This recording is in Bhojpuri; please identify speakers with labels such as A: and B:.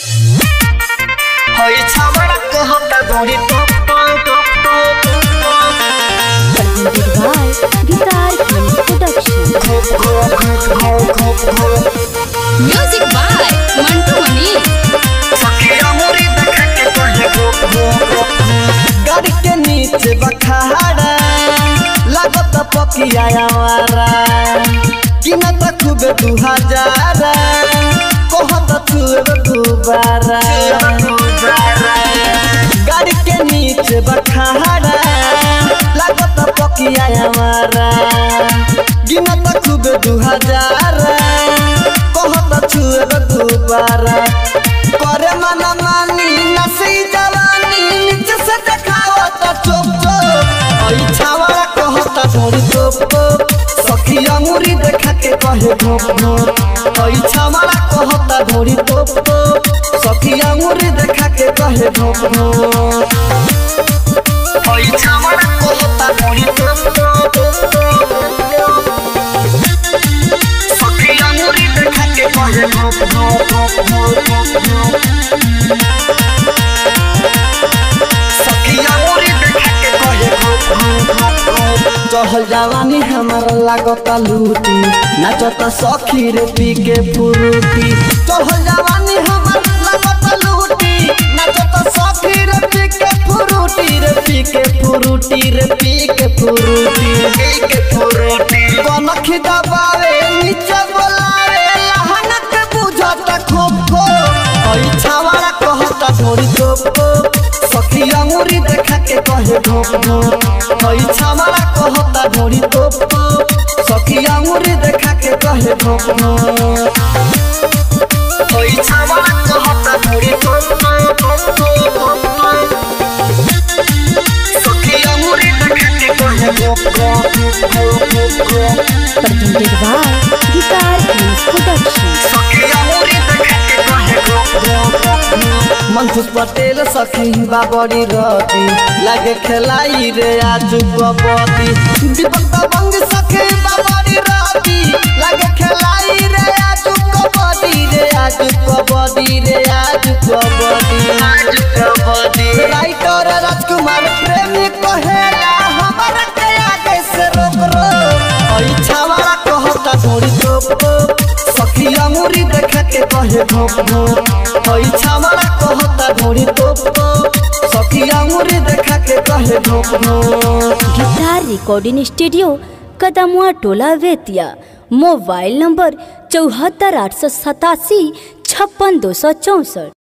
A: होई छावड़ा कहता गोरी top
B: guitar production
C: music by Mantu Mani
A: सखिया मोरी देखा के कहे गाड़ी के नीचे बखाड़ा लागत पकिया आवारा कीमत खूब 2000 कहत छुए दुबारा गाड़ी के नीचे बखाड़ा लागत पकिया आवारा कीमत खूब 2000 कहत छुए दुबारा करे मन मानी नसी जवानी नीचे से देखाओ तो चुप ओई छावड़ा कहता थोड़ी चुप सखिया मुरी देखा के कहे घोप ओई छावड़ा कहता थोड़ी चुप सखिया मुरी देखा के कहे घोप ओई छावड़ा कहता थोड़ी चुप सखिया मुरी देखा के कहे घोप चहल जवानी हमारा लागता लूटी नाचता सखी रे पी के फुरूटी चहल जवानी हमारा लागता लूटी नाचता सखी रे पी के फुरूटी रे पी के फुरूटी रे पी के फुरूटी कनखी दबावे नीचे बोलावे लहनक बुझता खूब ओई छावड़ा कहता थोड़ी चुप सखिया मुरी देखा के कहे घोप ओई छावड़ा कहता थोड़ी चुप सखिया मुरी देखा के कहे घोप ओई छावड़ा कहता थोड़ी चुप सखिया मुरी देखा के कहे घोप
B: गिटार प्रोडक्शन
A: सखिया मुरी देखा के कहे घोप मनसुख पटेल सखी बाबरी रती लागे खेलाई रे आज कबड्डी दीपक दबंग सखी बाबरी रती लागे खेलाई रे आज कबड्डी रे आज कबड्डी रे आज कबड्डी राइटर राजकुमार प्रेमी कहेला हमारा के आगे से रोक ओई छावड़ा कहता थोड़ी चुप सखिया मुरी देखा के कहे घोप ओई छावड़ा कहता थोड़ी चुप सखिया मुरी देखा के कहे घोप
B: गिटार रिकॉर्डिंग स्टूडियो कदमुआ टोला वेतिया मोबाइल नंबर 74 887 56 264।